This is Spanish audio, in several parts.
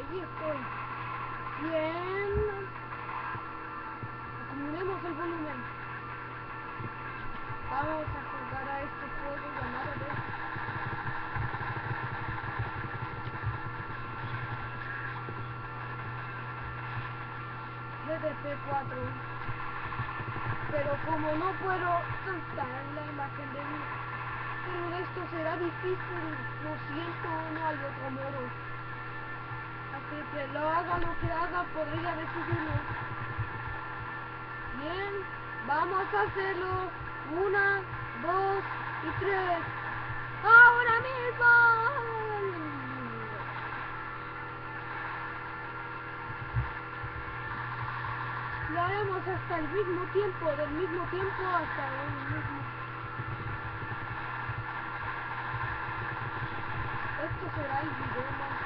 Allí estoy. Bien. Acumulemos el volumen. Vamos a jugar a este juego llamado DDP4. Pero como no puedo saltar la imagen de mí, pero esto será difícil. Lo siento, no hay otro modo. Así que lo haga lo que haga, podría decidirlo. Bien, vamos a hacerlo. 1, 2 y 3. ¡Ahora mismo! Lo haremos hasta el mismo tiempo, del mismo tiempo hasta el mismo. Esto será el video más.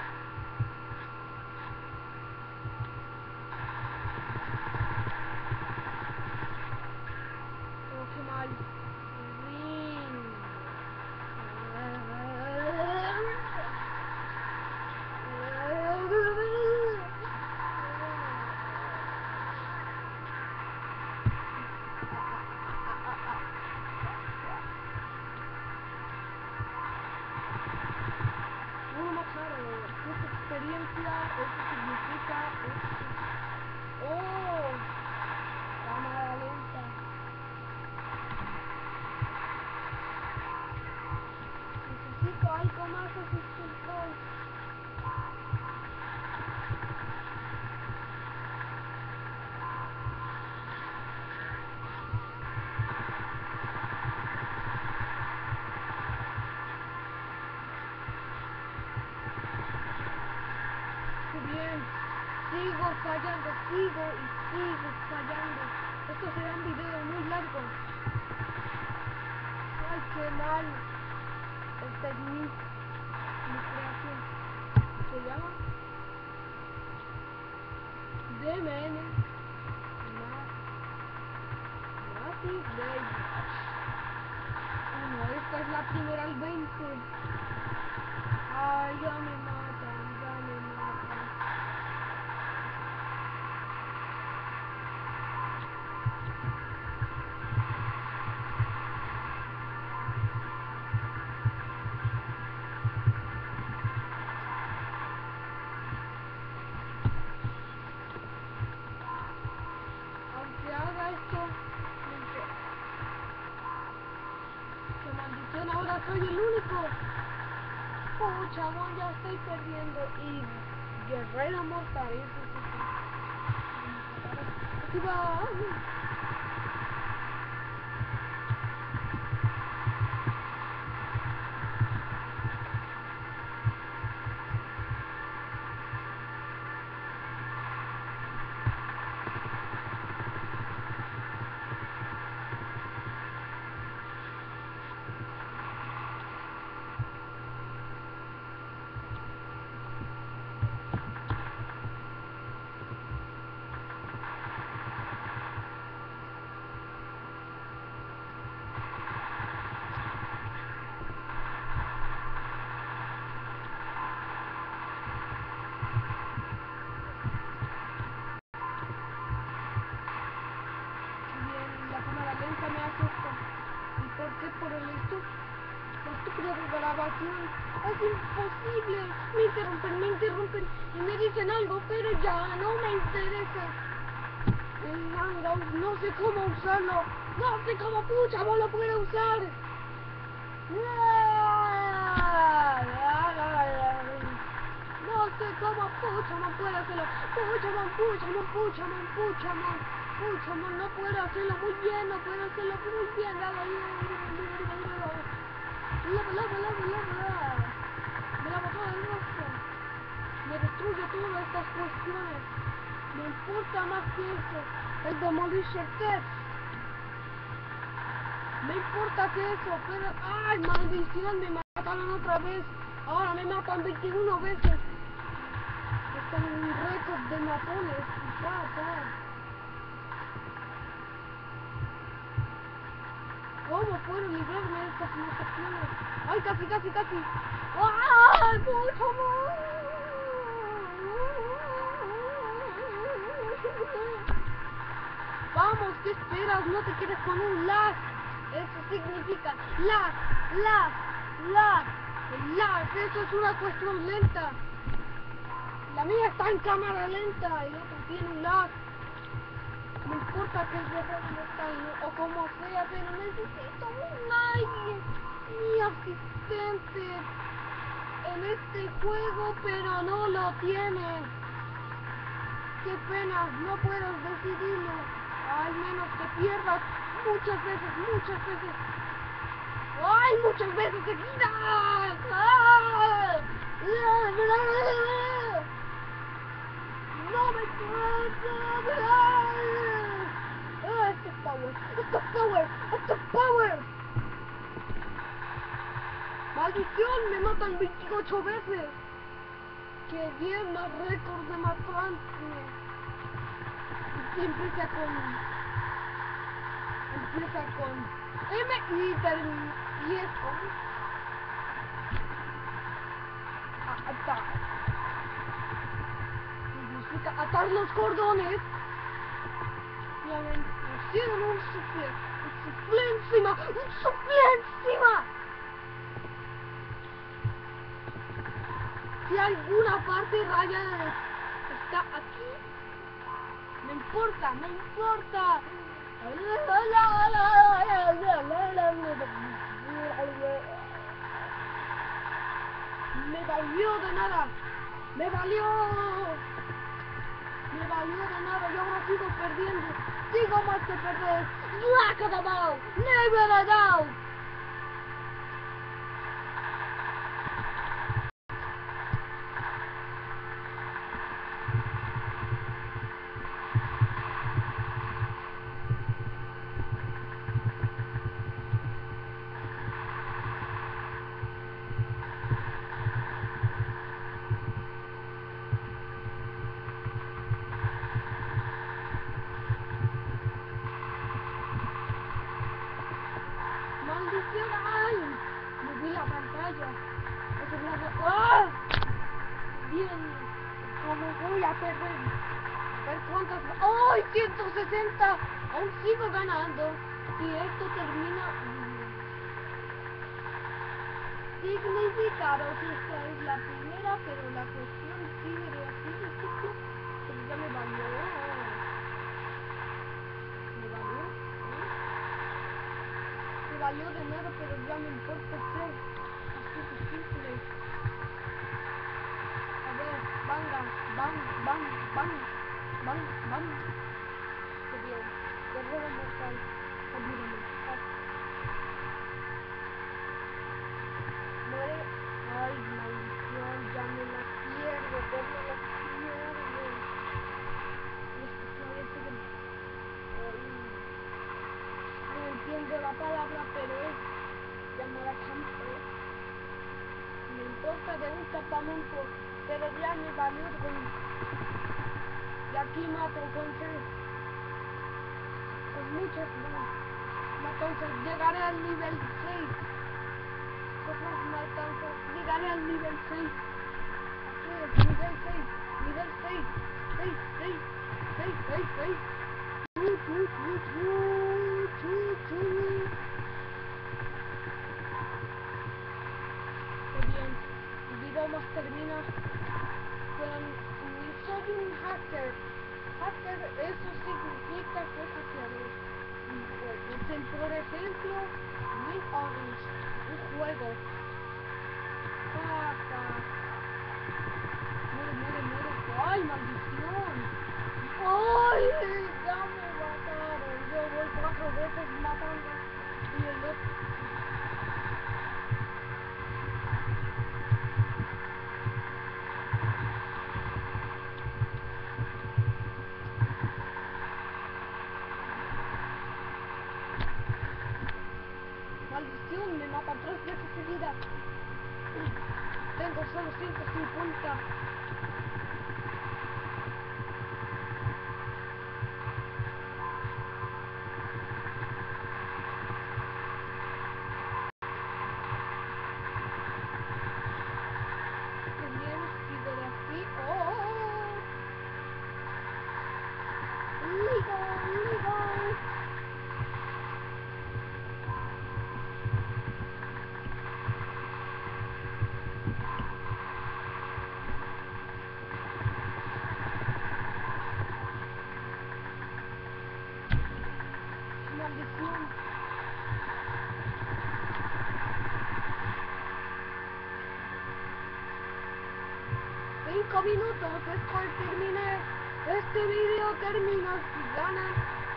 Oh, qué mal. Experiencia, eso significa oh, cámara lenta. Necesito algo más asistencial. Bien, sigo fallando, sigo fallando. Esto será un video muy largo. Ay, qué mal. Esta es mi creación. Se llama DMN Massive Baby. No, esta es la primera al 20. Ay, ya me matan, ya me matan. Aunque haga esto, no importa. ¡Qué maldición! Ahora soy el único. Oh, chabón, ya estoy perdiendo. Y guerrero mortal, eso sí. Aquí va. Me asusta. ¿Y por qué? Por el estúpido de grabación. Es imposible. Me interrumpen y me dicen algo, pero ya no me interesa. El Hangout, no sé cómo usarlo. No sé cómo pucha no lo puedo usar. No sé cómo pucha puedo hacerlo. Puchamon, no puedo hacerlo muy bien, no puedo hacerlo muy bien. Me lavo todo el rostro. Me destruye todas estas cuestiones. Me importa más que eso. El Demolition Test. Me importa que eso, pero... ¡Ay, maldición! Me mataron otra vez. Ahora me matan 21 veces. Este es un récord de matones. ¿Cómo puedo librarme de estas mutaciones? ¡Ay, casi! ¡Ay, pucha! Vamos, ¿qué esperas? No te quedes con un lag. Eso significa lag, lag, lag. El lag, eso es una cuestión lenta. La mía está en cámara lenta, el otro tiene un lag. No importa que el juego no está o como sea, pero necesito un alguien, mi asistente en este juego, pero no lo tiene. Qué pena, no puedo decidirlo. Al menos que pierdas muchas veces, muchas veces. ¡Ay, muchas veces seguidas! ¡Ah! ¡No me puedo! ¡Ah! ¡Esto es power! ¡Esto es power! ¡Esto es power! ¡Maldición! ¡Me matan 28 veces! ¡Qué bien! ¡Más récord de matarme! Y empieza con M y es con atar. Significa atar los cordones. Y a ver, pusieron un suflé encima, un suflé encima. Si alguna parte rayada está aquí, me importa, me importa. Me valió de nada. Me valió de nada. Yo ahora sigo perdiendo. Sigo más que perder. Lack of the ball. Never a doubt. ¡Maldición! ¡Ay! Moví la pantalla. ¡Ah! Bien. ¿Cómo voy a perder? A ver cuántas... ¡Ay! 160. Aún sigo ganando. Si esto termina... Significado si esta es la primera, pero la cuestión sigue de aquí. Pero ya me valió. Me valió de nada, pero ya me importa ser así de simple. A ver, banga, bang. Qué bien. Guerrero mortal. Olvídame. Muere. Ay, maldición, ya me la pierdo, Y esto todavía sigue. No entiendo la palabra, pero es llamar a campo. Me importa de un campamento, pero ya me valió con... Y aquí mato con muchas balas. Entonces llegaré al nivel 6. Cosas matanzas, llegaré al nivel 6. Aquí es nivel 6. Nivel 6. 6. Qué bien. El video más termina con... Soy un hacker. Hacker, eso significa que hackeador. Por ejemplo, Win Orange, un juego. Muere. ¡Ay, maldición! ¡Ay! Ya me mataron. Yo voy 4 veces matando. Y el otro... Maldición, me matan 3 veces seguidas. Tengo solo 150. Qué bien, sigo de aquí. ¡Oh! Legal. Maldición. 5 minutos después terminé. Este video termina si ganas.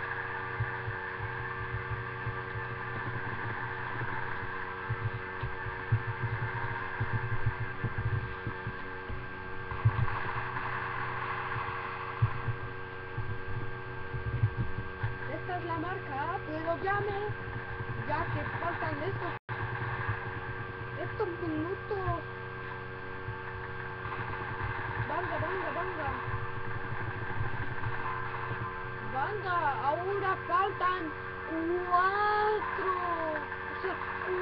Esta es la marca, pero ya que faltan estos minutos. Banda, ahora faltan 4, o sea,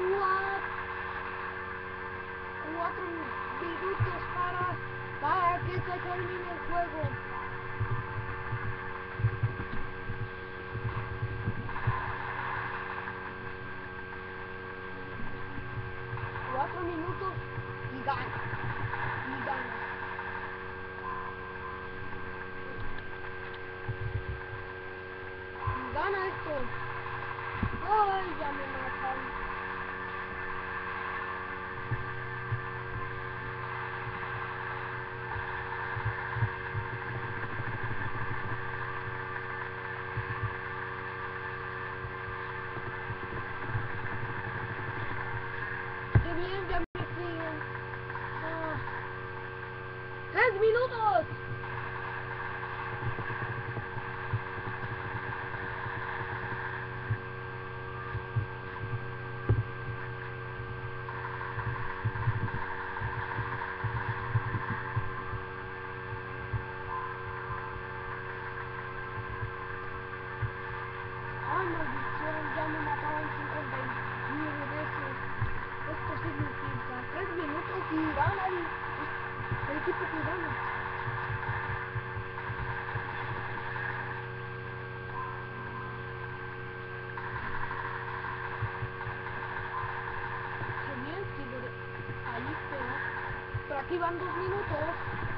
4 minutos para que se termine el juego. Minutos y gana. Y gana esto. Ay, ya me matan. Qué bien, ya me siguen. 3 minutos. Ay, maldición, ya me mataron 59 veces. Esto significa 3 minutos y gana el equipo que gana. Qué bien, sigo ahí, pero aquí van 2 minutos.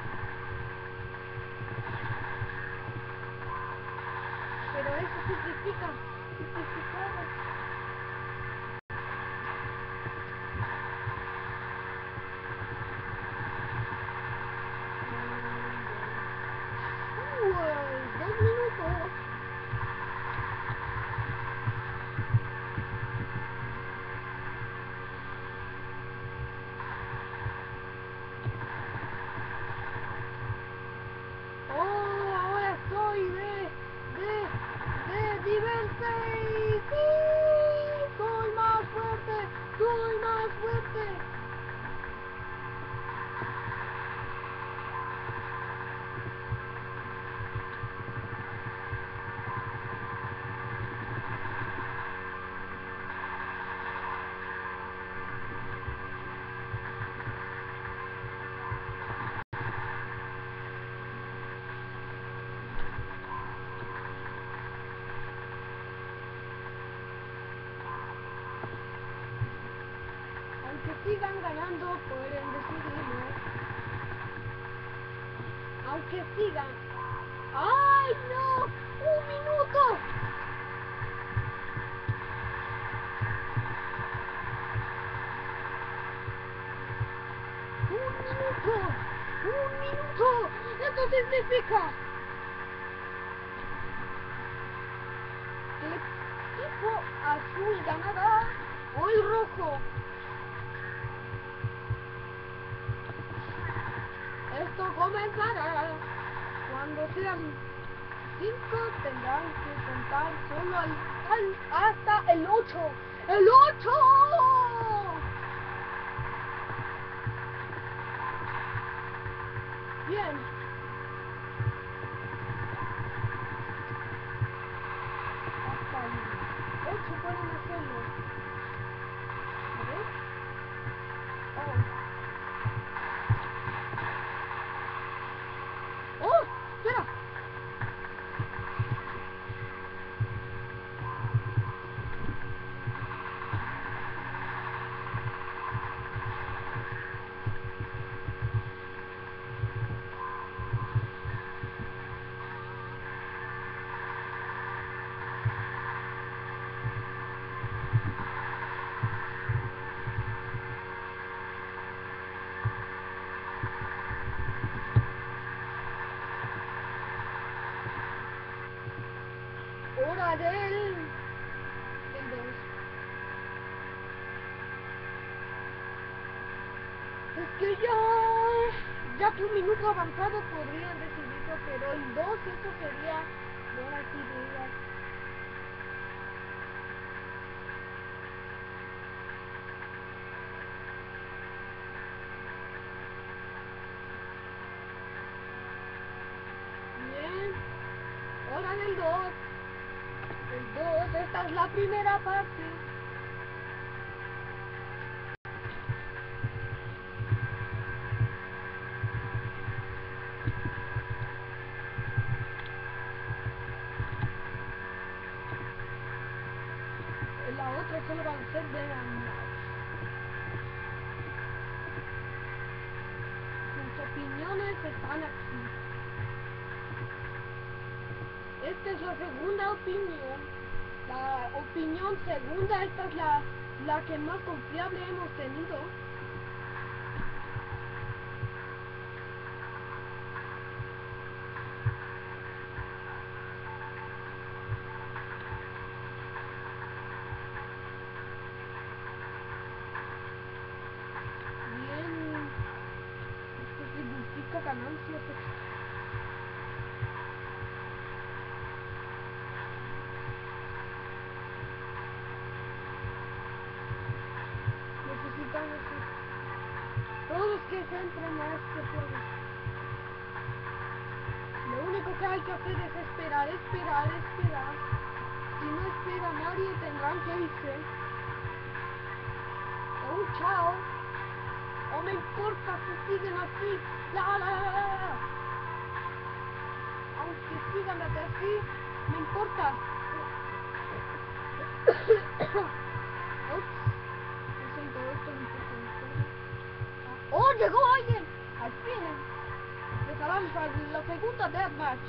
Pero eso significa. Aunque sigan ganando, pueden decidirlo. Aunque sigan. ¡Ay, no! ¡Un minuto! ¡Un minuto! Esto significa que el equipo azul ganará o el rojo. Esto comenzará cuando sean 5, tendrán que contar solo hasta el 8. ¡El 8! Bien. Hasta el 8 pueden hacerlo. A ver. ¡Oh! ¡Espera! ya que un minuto avanzado podrían decidirlo, pero el 2 eso sería buenas ideas. Bien, hora del 2. El 2, esta es la primera parte. La otra solo va a ser de la Match. Sus opiniones están aquí. Esta es la segunda opinión. La opinión segunda, esta es la que más confiable hemos tenido. Bien, esto significa ganancias extra. Necesitamos todos que se entren a este juego. Lo único que hay que hacer es esperar, esperar, esperar. Si no espera nadie tendrán que irse. O un chao. O me importa si siguen así. La. Aunque sigan así, me importa. Ups. Lo siento, esto es importante. ¡Oh, llegó alguien! Al fin. Les avanza la segunda deathmatch.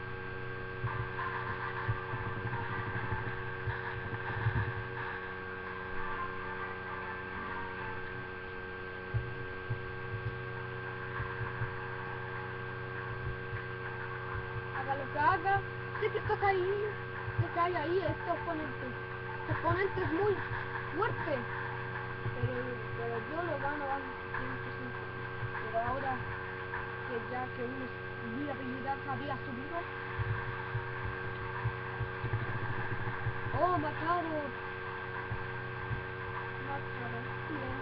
Haga lo que haga. Sé que toca ahí. Sé que hay ahí este oponente. Este oponente es muy fuerte. Pero yo lo gano al 100%. Pero ahora que ya que mi habilidad había subido. Oh, matado. Bien.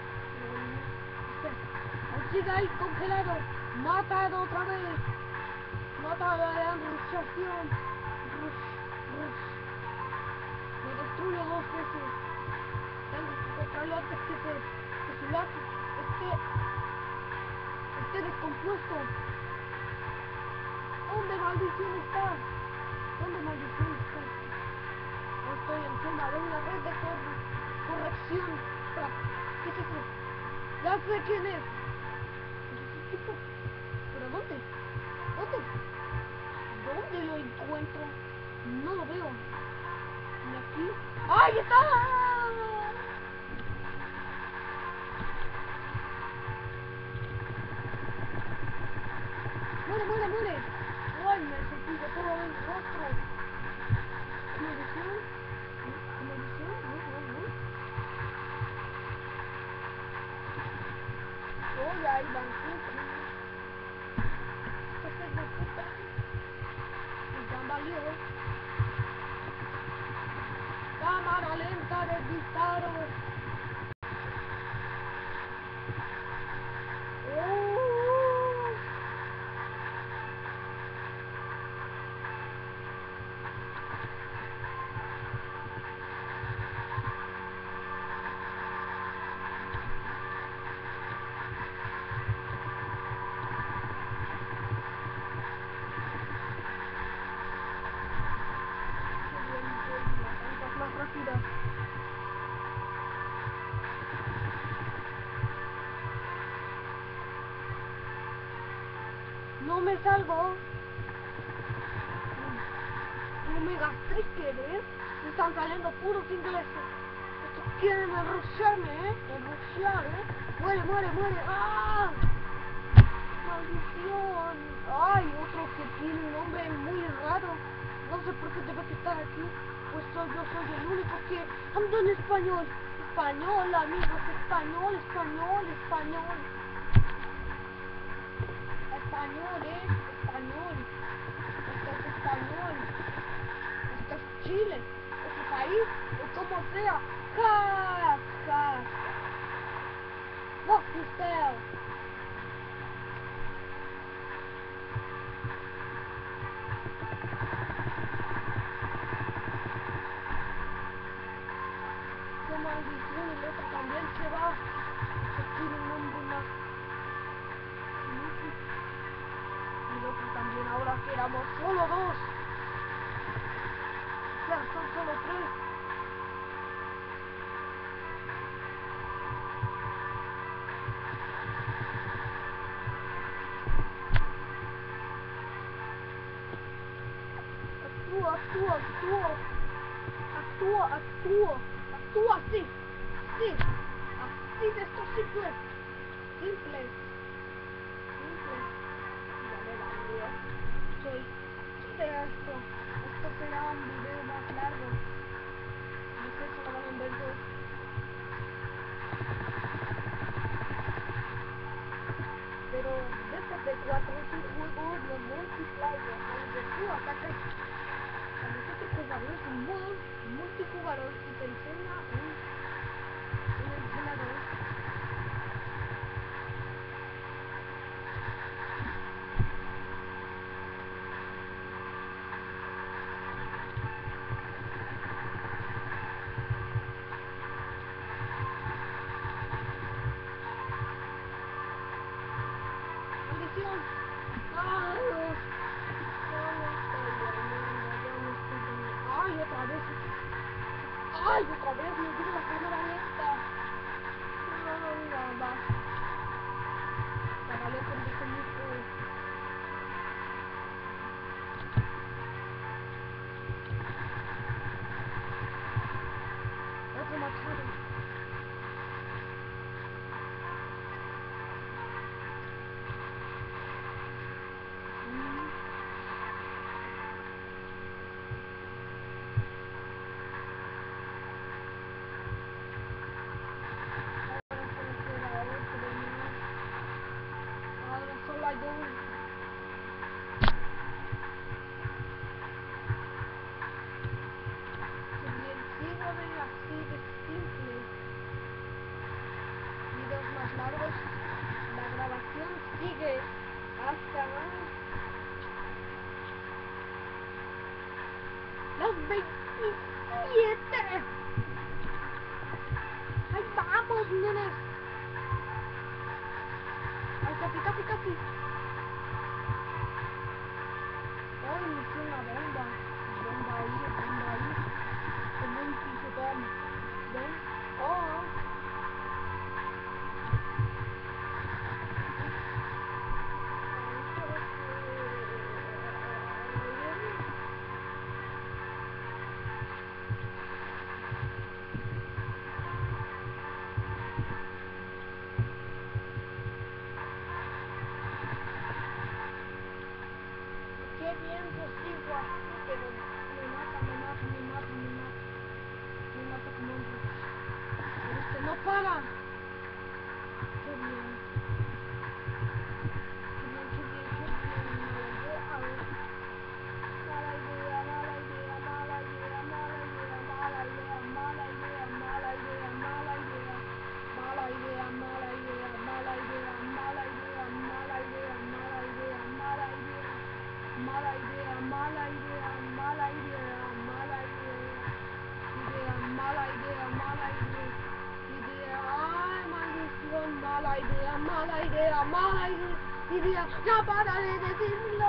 Aún sigue ahí congelado. Matado otra vez. Matado de rushación. Rush. Me destruyo 2 veces. Tengo que encontrarlo antes que su lazo esté descompuesto. ¿Dónde maldición está? ¿Dónde maldición está? Estoy encima de una red de corrección. ¿Qué es eso? Ya sé quién es. ¿Pero dónde? ¿Dónde? ¿Dónde lo encuentro? No lo veo. ¿Y aquí? ¡Ahí está! ¡Muere! ¡Ay, me cepillo todo el rostro! ¿Maldición? No. Oh, ya hay banquete. Este es de puta. Y ya valió. Cámara lenta de disparo. Más rápida. No me salgo. No me gasté querer. Me están saliendo puros ingleses. Estos quieren rusharme, rushear, Muere. ¡Ah! ¡Maldición! ¡Ay! Otro que tiene un nombre muy raro. No sé por qué debe estar aquí. Pues yo soy el único que ando en español. Español, amigos, español. Chile, o su país, o como sea. ¡Ja! ¡Ja! ¡Fuck yourself! ¡Qué maldición! El otro también se va. Se tiene un hombre más. Y el otro también, ahora que éramos solo dos. Ya son solo tres. Actúa así, sí, así de esto simple, simple, ya me valió, soy de esto será un video más largo, no sé si lo van a ver dos, pero después de 4 es un juego de multiplayer, donde tú atacas a los otros jugadores en modo multijugador y te enseña un entrenador. ¡Maldición! ¡Ay, Dios! ¡Ay, otra vez! ¡Ay, otra vez! ¡Me dio la cámara lenta! ¡No, va! La valió con este mucho. Otro machado. Ahora solo hay dos. Sigo de así de simple. Videos más largos. La grabación sigue hasta los 27. ¡Ahí vamos, nenes! ¡Ay, casi! ¡Ay, me hice una bomba! Bomba ahí. Como un piso bomba. ¿Ven? ¡Oh! Qué bien consigo así, pero me mata como un ruso. Pero este no para. Qué bien. Mala idea, ya para de decirlo.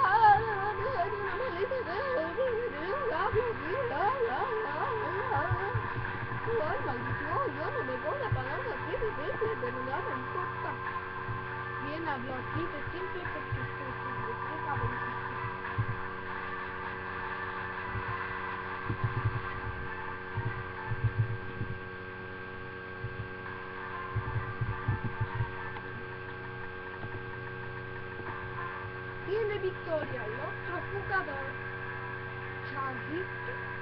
Ay, maldición, yo no me voy a parar así de simple, pero ya no importa. Bien hablo así de simple porque estoy cabrón. Tiene victoria el otro jugador, Charlie.